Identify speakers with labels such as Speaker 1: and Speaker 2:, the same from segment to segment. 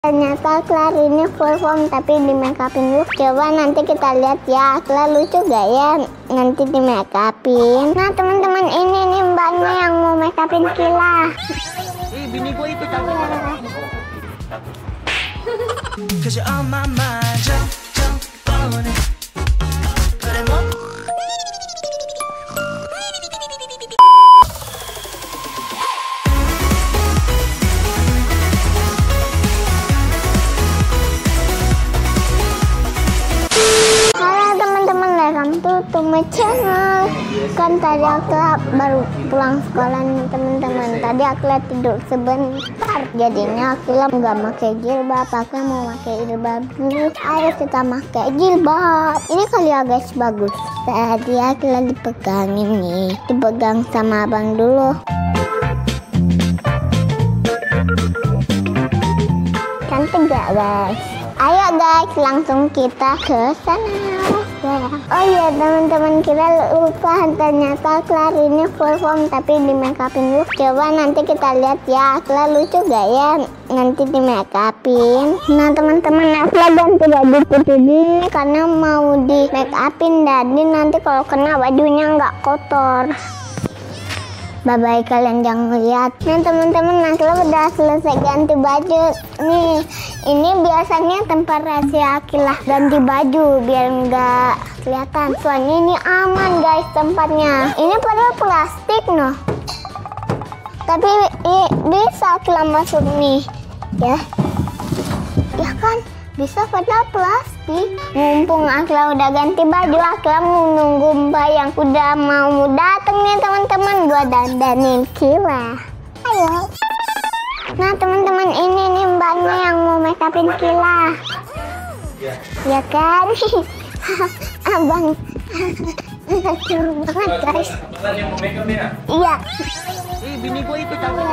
Speaker 1: Ternyata Akila ini full form tapi di make upin dulu. Coba nanti kita lihat ya, Akila lucu gak ya nanti di make upin. Nah teman-teman, ini nih mbaknya yang mau make upin Akila.
Speaker 2: Bini gue itu cakep.
Speaker 1: To my channel. Kan tadi Akila baru pulang sekolah nih teman-teman. Tadi Akila tidur sebentar, jadinya Akila nggak pakai jilbab. Akila mau pakai jilbab dulu. Ayo kita pakai jilbab. Ini kali ya guys, bagus. Tadi Akila dipegangin nih, dipegang sama abang dulu. Cantik gak guys? Ayo guys, langsung kita ke sana. Oh iya teman-teman, kita lupa ternyata Akila ini full form tapi di make upin dulu. Coba nanti kita lihat ya, Akila lucu gak ya nanti di make upin. Nah teman-teman, Akila ganti baju putih ini karena mau di make upin, jadi nanti kalau kena bajunya nggak kotor. Bye-bye, kalian jangan lihat. Nah teman-teman, Akila udah selesai ganti baju. Nih, ini biasanya tempat rahasia Akila ganti baju biar nggak kelihatan. Soalnya ini aman guys tempatnya. Ini padahal plastik noh. Tapi bisa Akila masuk nih, ya. Ya kan? Bisa padahal plastik. Mumpung Akila udah ganti baju, Akila mau nunggu mbak yang udah mau dateng nih teman-teman buat dandanin Akila. Ayo. Nah teman-teman, ini nih mbaknya yang mau make upin Akila. Ya kan? Abang curang banget guys.
Speaker 2: Abang yang mau make up ya?
Speaker 1: Iya.
Speaker 2: Bini gue itu cakep.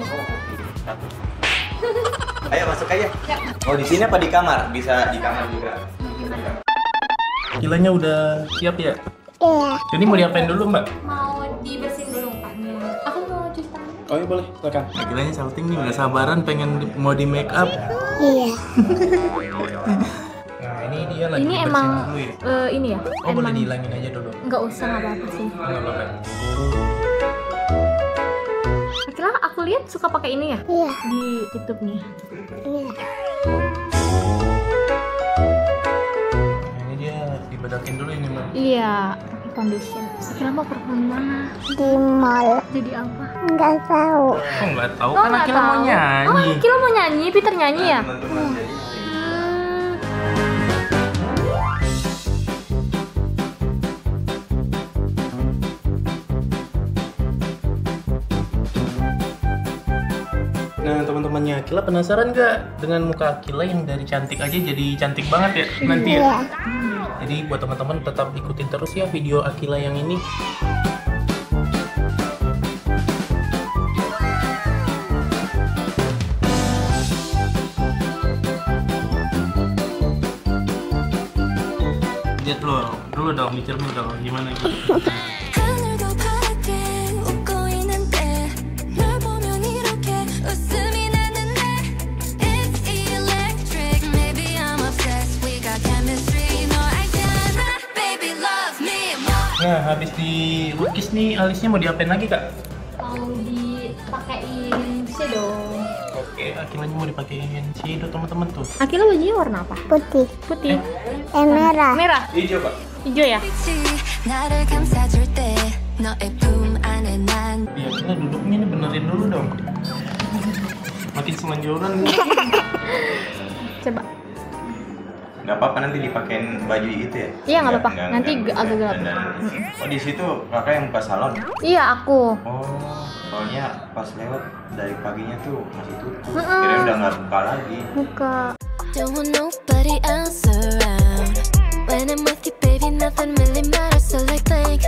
Speaker 3: Ayo masuk aja. Oh di sini apa di kamar? Bisa di kamar juga.
Speaker 2: Akilanya udah siap ya?
Speaker 1: Iya.
Speaker 2: Ini mau diapain dulu mbak?
Speaker 4: Mau dibersihin dulu mukanya. Aku mau cuci tangan.
Speaker 2: Oh iya boleh, silakan. Akilanya salting nih, udah sabaran pengen mau di make up.
Speaker 1: Iya.
Speaker 2: Nah ini dia lagi
Speaker 4: Ini
Speaker 2: bersihin
Speaker 4: emang
Speaker 2: dulu ya?
Speaker 4: ini ya.
Speaker 2: Oh boleh dihilangin aja dulu.
Speaker 4: Nggak usah, nggak apa-apa sih.
Speaker 2: Nggak apa-apa.
Speaker 4: Akila, aku lihat suka pakai ini ya
Speaker 1: Iya.
Speaker 4: di YouTube-nya.
Speaker 1: Iya.
Speaker 2: Nah, ini dia dibedakin dulu ini mbak.
Speaker 4: Iya, pakai foundation. Akila mau perform mana?
Speaker 1: Di mall.
Speaker 4: Jadi apa?
Speaker 1: Nggak tahu.
Speaker 2: Oh nggak tahu
Speaker 4: Oh,
Speaker 2: kan
Speaker 4: nggak
Speaker 2: Akila mau
Speaker 4: tahu.
Speaker 2: nyanyi.
Speaker 4: Oh, Akila mau nyanyi, Peter nyanyi ya?
Speaker 3: Teman-teman jadi.
Speaker 2: Nah teman-temannya Akila penasaran nggak dengan muka Akila yang dari cantik aja jadi cantik banget ya nanti ya?
Speaker 1: Iya.
Speaker 2: Jadi buat teman-teman tetap ikutin terus ya video Akila yang ini. Lihat lo dulu dong, mikir dulu dong gimana gitu.
Speaker 5: 하늘도 파랗게 웃고 있는데 널 보면 이렇게 웃음이 나는데 It's electric Maybe I'm obsessed We got chemistry No 알잖아 Baby love me more
Speaker 2: Nah habis dilukis nih alisnya mau diapain lagi kak?
Speaker 4: Mau dipakein shadow.
Speaker 2: Oke, Akilanya mau dipakein shadow teman-teman tuh.
Speaker 4: Akila bajunya warna apa?
Speaker 1: Putih.
Speaker 4: Putih.
Speaker 1: Merah.
Speaker 4: Merah.
Speaker 2: Hijau pak.
Speaker 4: Hijau ya?
Speaker 5: 빛이 나를 감싸줄 때 너의 품 안에 난
Speaker 2: Iya, Akila duduknya nih benerin dulu dong. Makin semanjoran nih.
Speaker 4: Coba.
Speaker 3: Nggak apa-apa nanti dipakein baju itu ya?
Speaker 4: Iya, nggak apa-apa. Nanti agak gelap.
Speaker 3: Oh di situ kakak yang buka salon?
Speaker 4: Iya, aku.
Speaker 3: Oh soalnya pas lewat dari paginya tuh masih tutup.
Speaker 4: Mm-mm.
Speaker 3: Kira udah nggak buka lagi.
Speaker 4: Buka.
Speaker 5: Don't want nobody else around When I'm with you baby nothing really matters So like think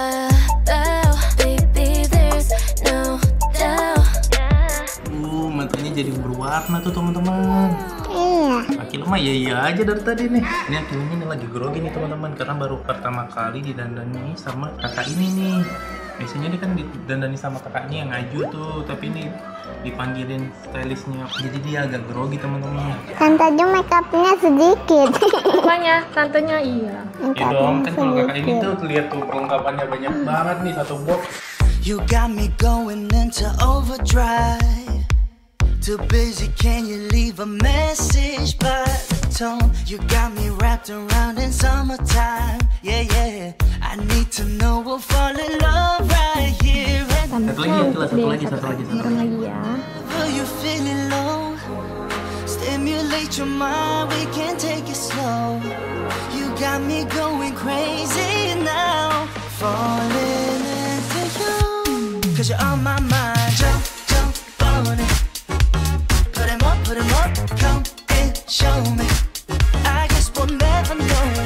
Speaker 5: baby there's no doubt
Speaker 2: Matanya jadi berwarna tuh teman-teman.
Speaker 1: Iya.
Speaker 2: Akila mah iya aja dari tadi nih. Ini Akilanya nih lagi grogi nih teman-teman karena baru pertama kali didandani sama kakak ini nih. Biasanya dia kan didandani sama kakaknya yang ngaju tuh, tapi ini dipanggilin stylistnya. Jadi dia agak grogi teman-teman.
Speaker 1: Tante aja make upnya sedikit.
Speaker 4: Rupanya tantenya iya.
Speaker 2: Ya dong, kan kalau kakak ini tuh lihat tuh perlengkapannya banyak banget nih, satu box.
Speaker 6: You got me going into overdrive. Too busy, can you leave a message by the tone? You got me wrapped around in summertime. Yeah, yeah. I need to know we'll fall in love right here and
Speaker 2: Satu lagi, satu lagi.
Speaker 4: Ngirim lagi ya.
Speaker 6: Will you feeling low? Stimulate your mind, we can take it slow. You got me going crazy now. Falling into you, 'cause you're on my mind. Jump, jump on it. Put 'em up, come and show me. I guess we'll never know it.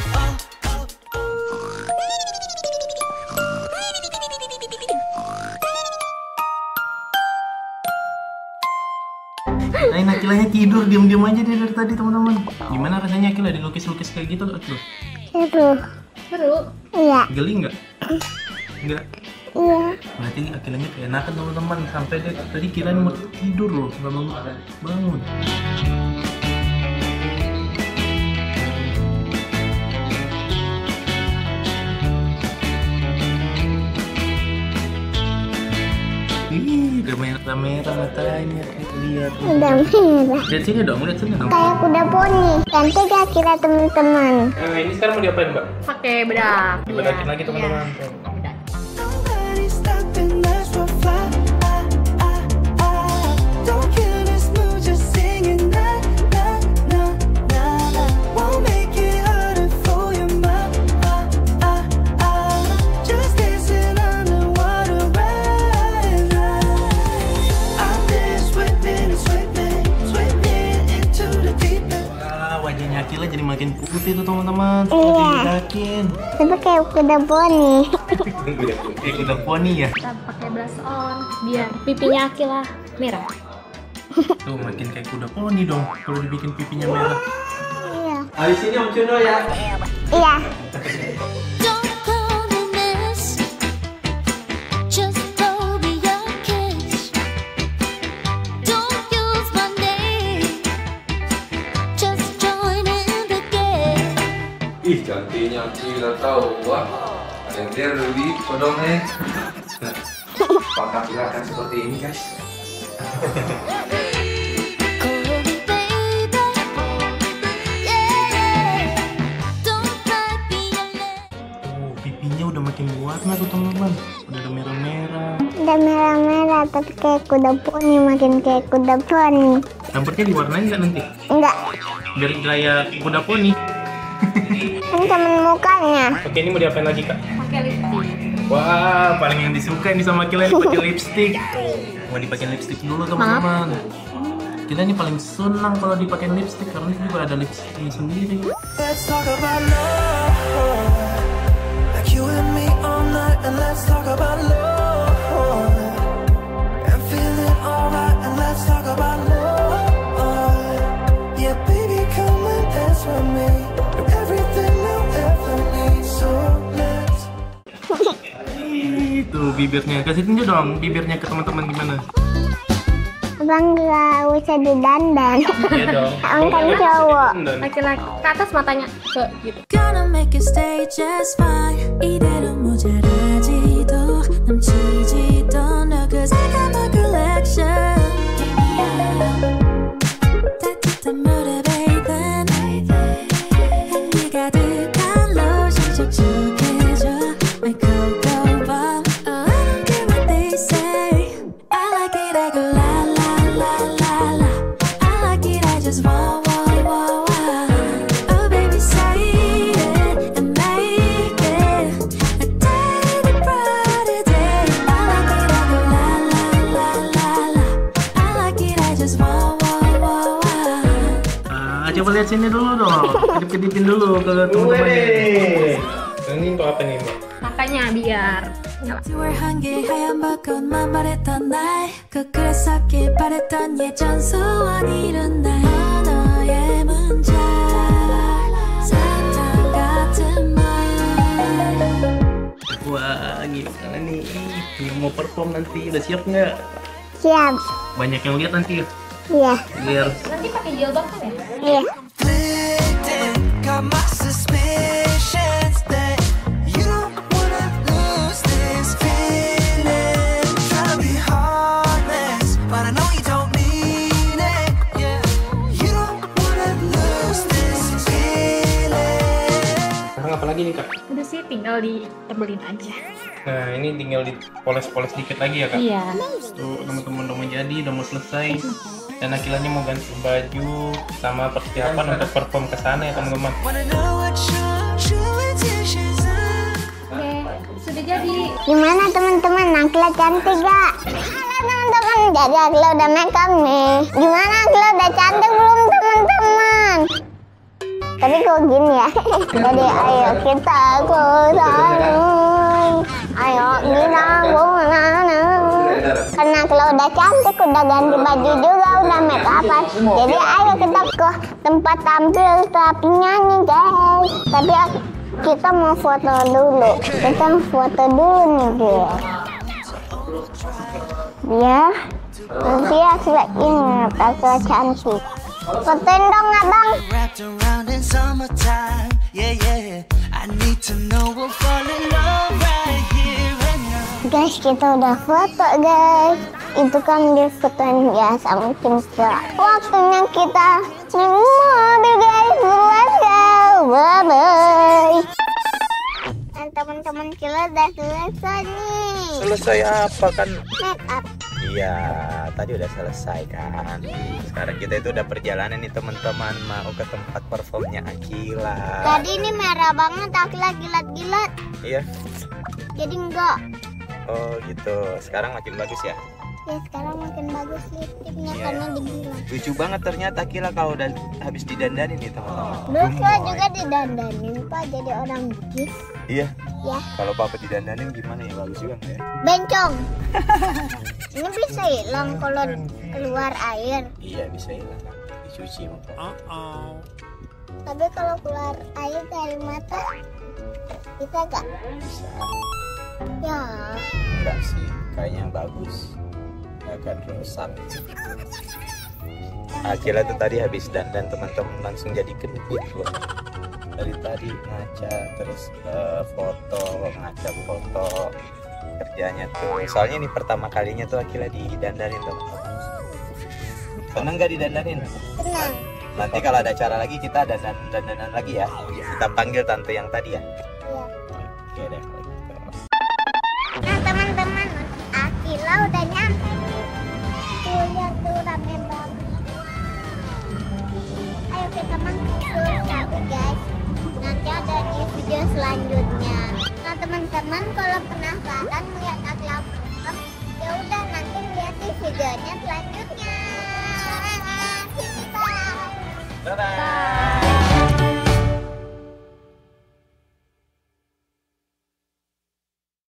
Speaker 2: Nah, Akilanya tidur diam-diam aja dia dari tadi teman-teman. Gimana rasanya Akila dilukis-lukis kayak gitu Akil?
Speaker 4: Seru.
Speaker 1: Iya,
Speaker 2: Geli nggak? Nggak.
Speaker 1: iya.
Speaker 2: Berarti Akilanya keenakan teman-teman, sampai dia tadi kirain mau tidur loh, nggak bangun. Ih, udah merah matanya, lihat.
Speaker 1: Udah merah.
Speaker 2: Lihat sini dong.
Speaker 1: Kayak kuda poni. Cantik gak kira teman-teman?
Speaker 2: Ini sekarang mau diapain, Mbak?
Speaker 4: Pakai bedak.
Speaker 2: Dibedakin lagi teman-teman.
Speaker 6: Nobody stopping us, we'll fly. Don't kill this mood, just singing na na na na. Won't make it harder for you, ma. Just dancing underwater right now. I'm just swimming into the deep end.
Speaker 2: Wah, wajahnya Akila jadi makin putih tuh teman-teman.
Speaker 1: Iya.
Speaker 2: Dibedakin.
Speaker 1: Tapi kayak kuda poni.
Speaker 2: Udah poni ya.
Speaker 4: Kita pakai blush on biar pipinya Akila merah.
Speaker 2: Tuh makin kayak kuda poni dong kalau dibikin pipinya merah.
Speaker 1: Iya.
Speaker 3: Habis ini Om Cuno ya.
Speaker 1: Iya.
Speaker 5: Don't call me miss, just blow me a kiss. Don't use my name, just join in the game.
Speaker 7: Ih, cantiknya Akila tahu, wah. Ada yang dia lebih sodong nih. Pak Akila akan seperti ini, guys.
Speaker 5: Call me baby, yeah. Don't let me alone.
Speaker 2: Pipinya udah makin warna tuh teman-teman. Udah ada merah-merah.
Speaker 1: Udah merah-merah tapi kayak kuda poni, makin kayak kuda poni.
Speaker 2: Rambutnya diwarnain nggak nanti?
Speaker 1: Enggak.
Speaker 2: Biar gaya kuda poni.
Speaker 1: Kan temen mukanya.
Speaker 2: Oke, ini mau diapain lagi kak?
Speaker 4: Pakai lipstick.
Speaker 2: Wah, paling yang disuka ini sama Akila ini pakai lipstick. Mau dipakai lipstick dulu teman-teman. Kita ini paling senang kalau dipakai lipstick karena ini juga ada lipsticknya sendiri.
Speaker 6: Let's talk about love, like you and me all night, and let's talk about love, and feeling alright, and let's talk about love, yeah baby come and dance with me, everything you'll ever need, so let's.
Speaker 2: Tuh bibirnya, kasih tunjuk dong bibirnya ke teman-teman gimana?
Speaker 1: Abang gak usah didandan.
Speaker 2: Iya dong.
Speaker 1: Abang kan cowok.
Speaker 4: Laki-laki ke atas matanya ke gitu.
Speaker 5: Gonna make it stay just fine. 이대로 모자라지도 넘치지도 않아. 'Cause I got my collection. 따뜻한 물에 bathe. 향기 가득한 로션 촉촉해져. My cocoa bomb. Oh, I don't care what they say. I like it, I go la la la la la. I like it, I just want. Oh baby, say it and make it a daily brighter day. I like it, I go la la la la la. I like it, I just want.
Speaker 2: Coba lihat sini dulu dong. Kedip-kedipin dulu ke teman-teman. Ini untuk apa nih mbak?
Speaker 4: Makanya biar
Speaker 5: 한 개 하얀 벚꽃만 바랬던 날 거꾸로서길 바랬던 예전 소원 이룬 날 너의 문자 사탕 같은 말.
Speaker 2: Wah, gimana nih? Mau perform nanti, udah siap nggak?
Speaker 1: Siap.
Speaker 2: Banyak yang lihat nanti ya.
Speaker 1: Iya.
Speaker 2: Biar
Speaker 4: Nanti pakai jilbab kan ya?
Speaker 1: Iya.
Speaker 6: Conflicted, got my suspicions that you don't wanna lose this feeling. Try to be heartless, but I know you don't mean it. Yeah, you don't wanna lose this feeling.
Speaker 2: sekarang apa lagi nih Kak?
Speaker 4: Udah sih, tinggal ditebelin aja.
Speaker 2: Nah ini tinggal dipoles-poles dikit lagi ya Kak?
Speaker 4: Iya.
Speaker 2: Tuh teman-teman udah mau jadi, udah mau selesai. Dan Akilanya mau ganti baju sama persiapan untuk perform ke sana ya teman-teman.
Speaker 6: Wanna know what your true intentions are.
Speaker 4: Oke, sudah jadi.
Speaker 1: Gimana teman-teman? Akila cantik gak? Halo teman-teman, jadi Akila udah make up nih. Gimana Akila udah cantik belum teman-teman? Tapi kok gini ya? Jadi ayo kita ke sana. Ayo kita ke sana. Karena Akila udah cantik, udah ganti baju juga, udah make upan. Jadi ayo kita ke tempat tampil tapi nyanyi guys. Tapi kita mau foto dulu. Kita foto dulu nih guys. Biar nanti Akila ingat Akila cantik. Fotoin dong abang.
Speaker 6: Wrapped around in summertime. Yeah, yeah. I need to know we'll fall in love right here and now.
Speaker 1: Guys, kita udah foto guys. Itu kan dia fotoin biasa mungkin enggak. Waktunya kita di mobil guys. Let's go. Bye bye. Dan teman-teman kita udah selesai nih.
Speaker 3: Selesai apa kan?
Speaker 1: Make up.
Speaker 3: Iya, tadi udah selesai kan. Sekarang kita itu udah perjalanan nih teman-teman, mau ke tempat performnya Akila.
Speaker 1: Tadi ini merah banget, Akila gilat-gilat.
Speaker 3: Iya.
Speaker 1: Jadi enggak.
Speaker 3: Oh gitu. Sekarang makin bagus ya.
Speaker 1: Ya sekarang makin bagus lipstiknya
Speaker 3: Iya.
Speaker 1: karena digilat.
Speaker 3: Lucu banget ternyata Akila kalau udah habis didandanin nih teman-teman.
Speaker 1: Lupa juga didandanin Pak jadi orang bugis.
Speaker 3: Iya.
Speaker 1: Ya,
Speaker 3: Kalau papa didandanin gimana ya? Bagus juga nggak ya?
Speaker 1: bencong. Ini bisa hilang kalau keluar air.
Speaker 3: Iya bisa hilang. Dicuci mungkin.
Speaker 1: Tapi kalau keluar air dari mata bisa gak?
Speaker 3: Bisa.
Speaker 1: Ya.
Speaker 3: Enggak sih. Kayaknya bagus. Nggak akan rusak. Akila tuh tadi habis dandan teman-teman langsung jadi gendut loh. Dari tadi ngaca terus foto, ngaca foto kerjanya tuh. Soalnya ini pertama kalinya tuh Akila didandanin teman-teman. Seneng nggak didandanin?
Speaker 1: Tenang.
Speaker 3: Nanti kalau ada acara lagi kita dandanan lagi ya. Kita panggil tante yang tadi ya.
Speaker 1: Ya.
Speaker 3: Oke deh kalau gitu.
Speaker 1: Nah teman-teman, Akila udah nyampe. Tuh lihat tuh rame banget. Ayo kita makan dulu guys. Nanti ada di video selanjutnya. Nah teman-teman, kalau penasaran melihat Akila perform, ya udah nanti lihat di videonya selanjutnya. Bye.
Speaker 3: Dadah.